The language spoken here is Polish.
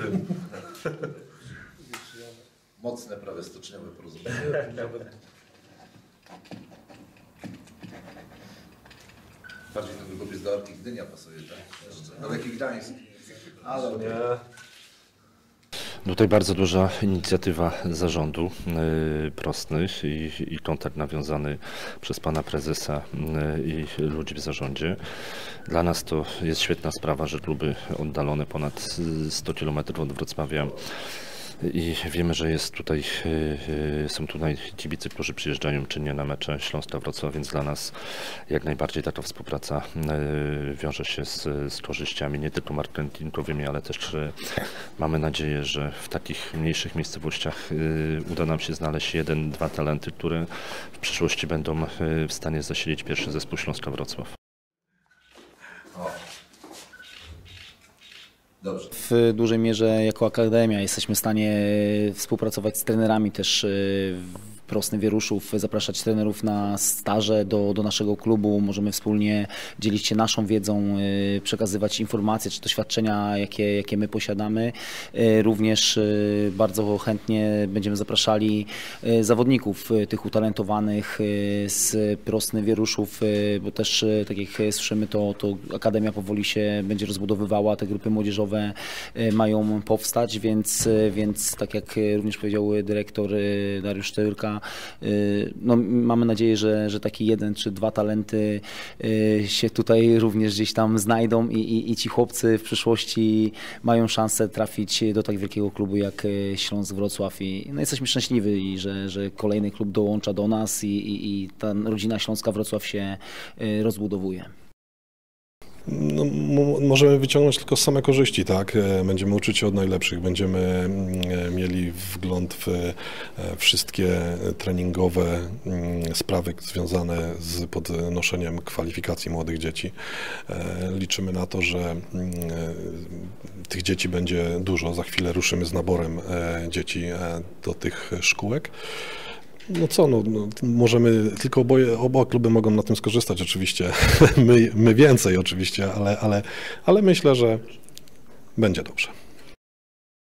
Mocne, prawie stoczniowe porozumienie. Bardziej ten długopis do Arki Gdynia pasuje, tak? Daleki Gdańsk. Ale nie. Tutaj bardzo duża inicjatywa zarządu Prosny i kontakt nawiązany przez pana prezesa i ludzi w zarządzie. Dla nas to jest świetna sprawa, że kluby oddalone ponad 100 km od Wrocławia i wiemy, że są tutaj kibice, którzy przyjeżdżają czynnie na mecze Śląska-Wrocław, więc dla nas jak najbardziej taka współpraca wiąże się z korzyściami nie tylko marketingowymi, ale też mamy nadzieję, że w takich mniejszych miejscowościach uda nam się znaleźć 1-2 talenty, które w przyszłości będą w stanie zasilić pierwszy zespół Śląska-Wrocław. Dobrze. W dużej mierze jako akademia jesteśmy w stanie współpracować z trenerami też Prosny Wieruszów, zapraszać trenerów na staże do naszego klubu. Możemy wspólnie dzielić się naszą wiedzą, przekazywać informacje czy doświadczenia, jakie my posiadamy. Również bardzo chętnie będziemy zapraszali zawodników tych utalentowanych z Prosny Wieruszów, bo też tak jak słyszymy, to akademia powoli się będzie rozbudowywała, te grupy młodzieżowe mają powstać, więc tak jak również powiedział dyrektor Dariusz Tyrka, no, mamy nadzieję, że taki 1 czy 2 talenty się tutaj również gdzieś tam znajdą i ci chłopcy w przyszłości mają szansę trafić do tak wielkiego klubu jak Śląsk Wrocław. No, jesteśmy szczęśliwi, że kolejny klub dołącza do nas i ta rodzina Śląska Wrocław się rozbudowuje. No, możemy wyciągnąć tylko same korzyści, tak? Będziemy uczyć się od najlepszych, będziemy mieli wgląd w wszystkie treningowe sprawy związane z podnoszeniem kwalifikacji młodych dzieci. Liczymy na to, że tych dzieci będzie dużo. Za chwilę ruszymy z naborem dzieci do tych szkółek. No co, możemy, tylko oba kluby mogą na tym skorzystać oczywiście, my więcej oczywiście, ale myślę, że będzie dobrze.